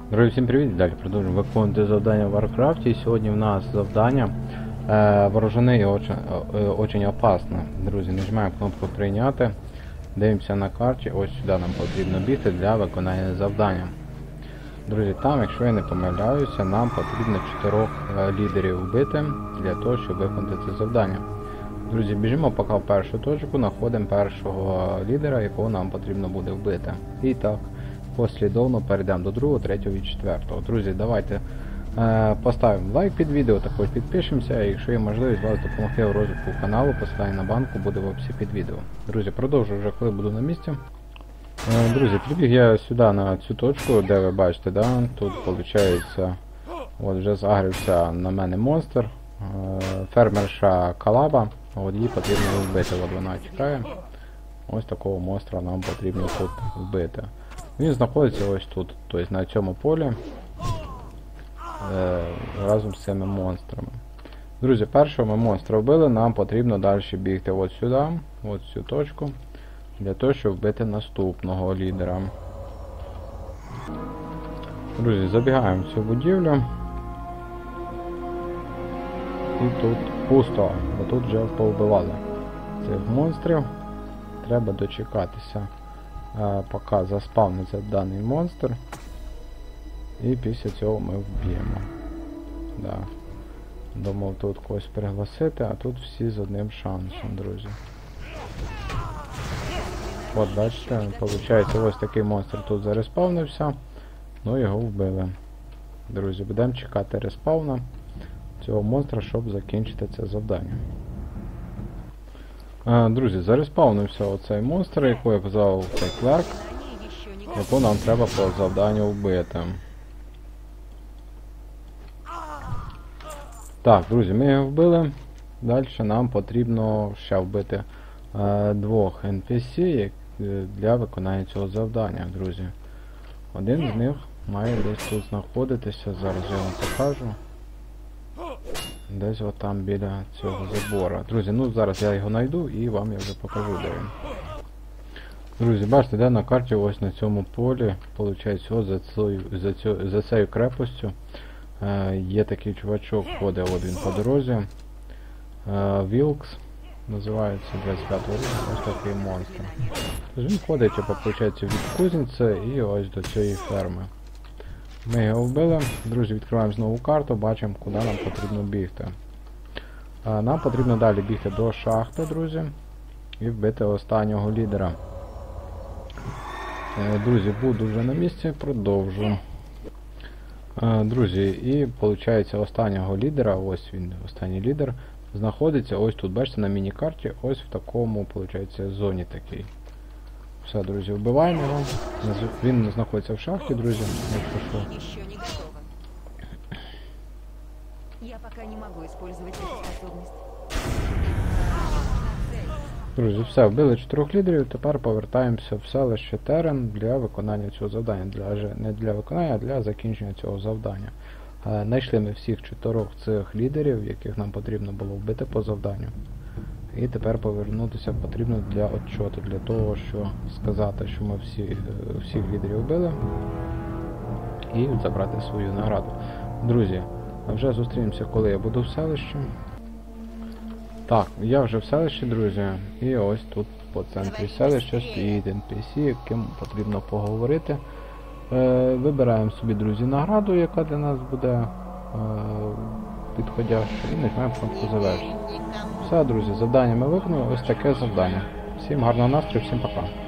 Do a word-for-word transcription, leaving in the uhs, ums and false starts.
Друзі, всім привіт! Далі продовжуємо виконувати завдання в Варкрафті. І сьогодні в нас завдання е, вооружений очень, е, очень опасно. Друзі, нажимаємо кнопку прийняти. Дивимося на карті. Ось сюди нам потрібно бігти для виконання завдання. Друзі, там, якщо я не помиляюся, нам потрібно чотирьох е, лідерів вбити для того, щоб виконати це завдання. Друзі, біжимо поки в першу точку, знаходимо першого лідера, якого нам потрібно буде вбити. І так. Послідовно перейдемо до другого, третього і четвертого. Друзі, давайте е, поставимо лайк під відео, також підпишемося, і якщо є можливість вас допомогти в розвитку каналу, посилання на банку буде в описі під відео. Друзі, продовжую вже, коли буду на місці. Е, друзі, прибіг я сюди на цю точку, де ви бачите, да, тут виходить, от вже загрився на мене монстр, е, фермерша Калаба, от її потрібно вбити, от вона тікає. Ось такого монстра нам потрібно тут вбити. Він знаходиться ось тут, тобто на цьому полі, е, разом з цими монстрами. Друзі, першого ми монстра вбили, нам потрібно далі бігти от сюди, от цю точку, для того, щоб вбити наступного лідера. Друзі, забігаємо в цю будівлю. І тут пусто, бо тут вже повбивали цих монстрів. Треба дочекатися, поки заспавниться даний монстр, і після цього ми вб'ємо. Да. Думав тут когось пригласити, а тут всі з одним шансом, друзі. От бачите, виходить, ось такий монстр тут зареспавнився, ну його вбили. Друзі, будемо чекати респавна цього монстра, щоб закінчити це завдання. А, друзі, зареспавнився оцей монстр, якого я казав, цей клерк, яку нам треба по завданню вбити. Так, друзі, ми його вбили. Далі нам потрібно ще вбити е, двох ен пі сі для виконання цього завдання, друзі. Один з них має десь тут знаходитися, зараз я вам покажу. Десь от там біля цього забора. Друзі, ну зараз я його знайду і вам я вже покажу, де він. Друзі, бачите, де на карті ось на цьому полі, виходить, ось за цією, за цією, за цією крепостю е, є такий чувачок, ходить, от він по дорозі. Е, Вілкс називається, двадцять п'ятого року, ось такий монстр. Тож він ходить, типу, виходить, від кузниці і ось до цієї ферми. Ми його вбили. Друзі, відкриваємо знову карту, бачимо, куди нам потрібно бігти. А, нам потрібно далі бігти до шахти, друзі, і вбити останнього лідера. Е, друзі, буду вже на місці, продовжу. Е, друзі, і виходить, останнього лідера, ось він, останній лідер, знаходиться ось тут, бачите, на міні-карті, ось в такому, виходить, зоні такій. Все, друзі, вбиваємо його. Він знаходиться в шахті, друзі, якщо що. Я пока не могу использовать эту способность. Друзі, все, вбили чотирьох лідерів, тепер повертаємося в селище Терен для виконання цього завдання. Для, не для виконання, а для закінчення цього завдання. Знайшли ми всіх чотирьох цих лідерів, яких нам потрібно було вбити по завданню. І тепер повернутися потрібно для отчоту, для того, щоб сказати, що ми всі, всіх лідерів вбили і забрати свою награду. Друзі, вже зустрінемося, коли я буду в селищі. Так, я вже в селищі, друзі, і ось тут по центрі селища стоїть ен пі сі, яким потрібно поговорити. Е, вибираємо собі, друзі, награду, яка для нас буде е, підходяща, і нажимаємо кнопку завершити. Все, друзі, завдання ми виконали, ось таке завдання. Всім гарного настрою, всім пока.